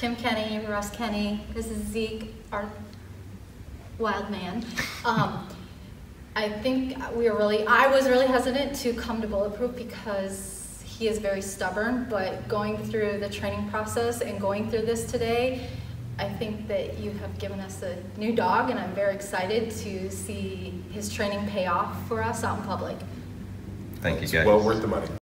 Kim Kenny, Russ Kenny. This is Zeke, our wild man. I think I was really hesitant to come to Bulletproof because he is very stubborn, but going through the training process and going through this today, I think that you have given us a new dog, and I'm very excited to see his training pay off for us out in public. Thank you, guys. Well worth the money.